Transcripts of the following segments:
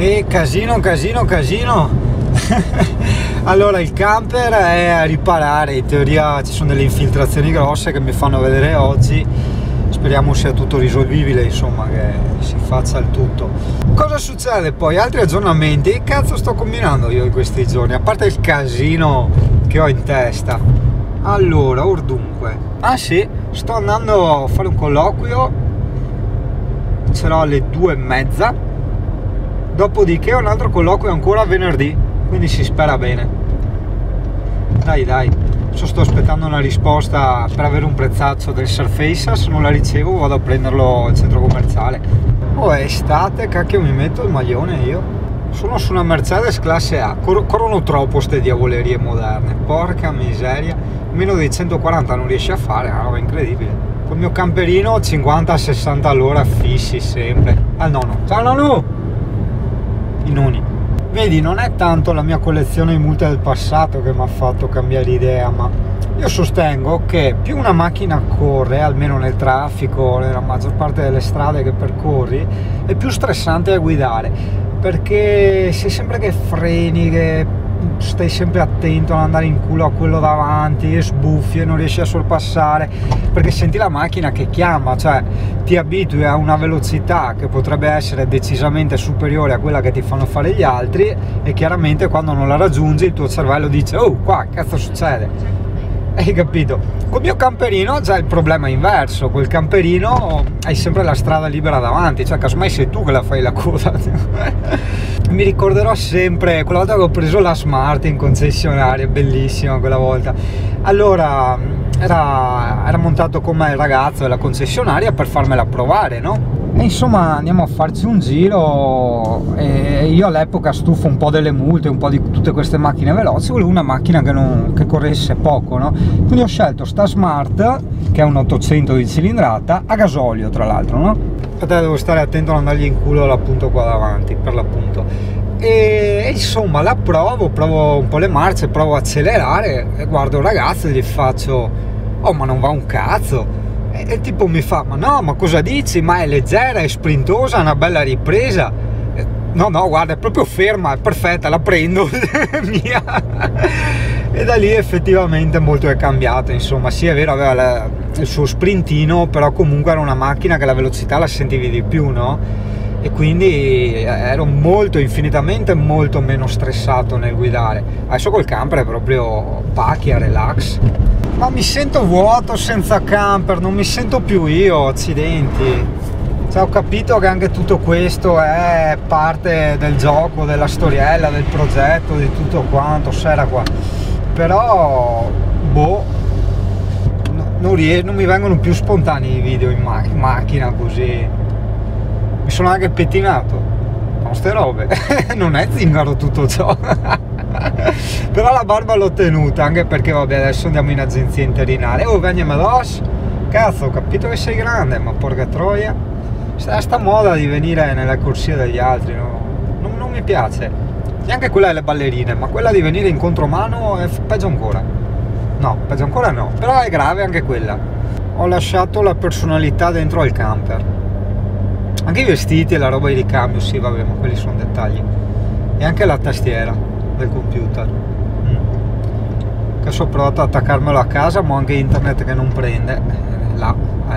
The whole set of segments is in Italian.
E casino, casino, casino. Allora, il camper è a riparare, in teoria ci sono delle infiltrazioni grosse che mi fanno vedere oggi. Speriamo sia tutto risolvibile, insomma, che si faccia il tutto. Cosa succede poi? Altri aggiornamenti? Che cazzo sto combinando io in questi giorni? A parte il casino che ho in testa. Allora, or dunque. Ah sì, sto andando a fare un colloquio. Ce l'ho alle 2:30. Dopodiché un altro colloquio ancora venerdì. Quindi si spera bene. Dai, dai. Adesso sto aspettando una risposta per avere un prezzaccio del Surface. Se non la ricevo vado a prenderlo al centro commerciale. Oh, è estate, cacchio, mi metto il maglione io. Sono su una Mercedes classe A. Corrono troppo ste diavolerie moderne. Porca miseria. Meno di 140 non riesce a fare, è una roba incredibile. Col mio camperino 50-60 all'ora fissi sempre. Al nonno. Ciao nonno! I nonni. Vedi, non è tanto la mia collezione di multe del passato che mi ha fatto cambiare idea, ma io sostengo che più una macchina corre, almeno nel traffico, nella maggior parte delle strade che percorri, è più stressante da guidare, perché sei sempre che freni, che stai sempre attento a non andare in culo a quello davanti, e sbuffi e non riesci a sorpassare, perché senti la macchina che chiama, cioè ti abitui a una velocità che potrebbe essere decisamente superiore a quella che ti fanno fare gli altri, e chiaramente quando non la raggiungi il tuo cervello dice: oh, qua cazzo succede? Hai capito? Col mio camperino già il problema è inverso. Col camperino hai sempre la strada libera davanti, cioè casomai sei tu che la fai la coda. Mi ricorderò sempre quella volta che ho preso la Smart in concessionaria, bellissima quella volta. Allora era montato con me il ragazzo della concessionaria per farmela provare, no? E insomma andiamo a farci un giro, e io all'epoca, stufo un po' delle multe, un po' di tutte queste macchine veloci, volevo una macchina che corresse poco, no? Quindi ho scelto sta Smart, che è un 800 di cilindrata, a gasolio tra l'altro, no? Aspetta, devo stare attento a non dargli in culo l'appunto qua davanti, per l'appunto. E insomma la provo un po' le marce, provo a accelerare e guardo il ragazzo e gli faccio: oh, ma non va un cazzo. E il tipo mi fa: ma no, ma cosa dici? Ma è leggera, è sprintosa, è una bella ripresa. No, no, guarda, è proprio ferma, è perfetta, la prendo, mia. E da lì effettivamente molto è cambiato, insomma. Sì, è vero, aveva il suo sprintino, però comunque era una macchina che la velocità la sentivi di più, no? E quindi ero infinitamente molto meno stressato nel guidare. Adesso col camper è proprio pacchia, relax. Ma mi sento vuoto senza camper, non mi sento più io, accidenti. Cioè, ho capito che anche tutto questo è parte del gioco, della storiella, del progetto, di tutto quanto, s'era qua. Però, boh, non mi vengono più spontanei i video in macchina così. Mi sono anche pettinato, no, ste robe, non è zingaro tutto ciò. Però la barba l'ho tenuta, anche perché vabbè, adesso andiamo in agenzia interinale. Oh, veniamo addosso, cazzo, ho capito che sei grande, ma porca troia, sta moda di venire nella corsia degli altri, no? Non mi piace, neanche quella delle ballerine, ma quella di venire in contromano è peggio ancora. No, peggio ancora no, però è grave anche quella. Ho lasciato la personalità dentro al camper, anche i vestiti e la roba di ricambio, sì vabbè, ma quelli sono dettagli. E anche la tastiera del computer, che ho provato ad attaccarmelo a casa, ma ho anche internet che non prende là,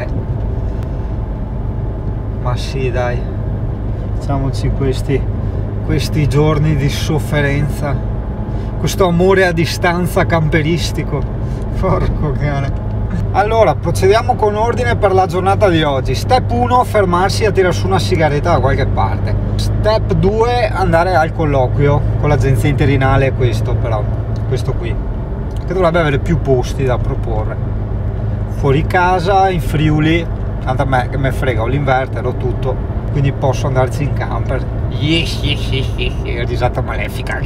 ma sì, dai, facciamoci questi giorni di sofferenza, questo amore a distanza camperistico, porco cane. Allora, procediamo con ordine per la giornata di oggi. Step 1, fermarsi a tirare su una sigaretta da qualche parte. Step 2, andare al colloquio con l'agenzia interinale, questo qui, che dovrebbe avere più posti da proporre. Fuori casa, in Friuli, tanto a me che me frega, ho l'inverter, ho tutto, quindi posso andarci in camper. Risata malefica.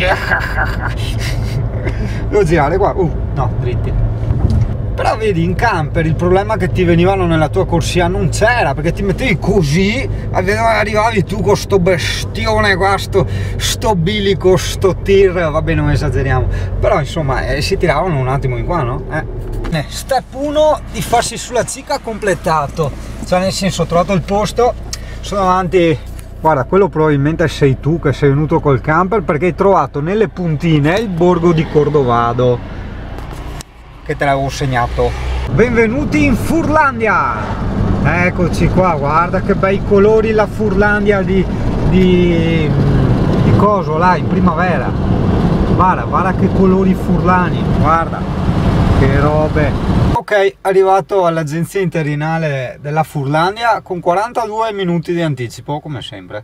Devo girare qua, no, dritti. Però vedi, in camper il problema che ti venivano nella tua corsia non c'era, perché ti mettevi così, arrivavi tu con sto bestione qua, sto bilico, sto tir, vabbè, non esageriamo, però insomma si tiravano un attimo in qua, no? Step 1 di farsi sulla cicca completato, cioè nel senso, ho trovato il posto, sono davanti Guarda, quello probabilmente sei tu che sei venuto col camper perché hai trovato nelle puntine il borgo di Cordovado, che te l'avevo segnato. Benvenuti in Furlandia! Eccoci qua, guarda che bei colori la Furlandia di coso là in primavera. Guarda che colori furlani, guarda che robe. Ok, arrivato all'agenzia interinale della Furlandia con 42 minuti di anticipo, come sempre.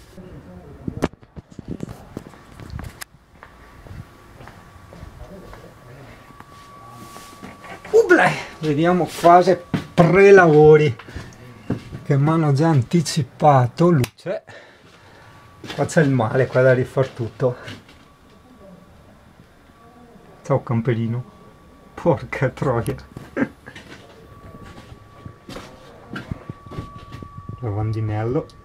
Vediamo fase pre-lavori che mi hanno già anticipato luce. Qua c'è il male, qua da rifar tutto. Ciao camperino, porca troia. Lavandinello.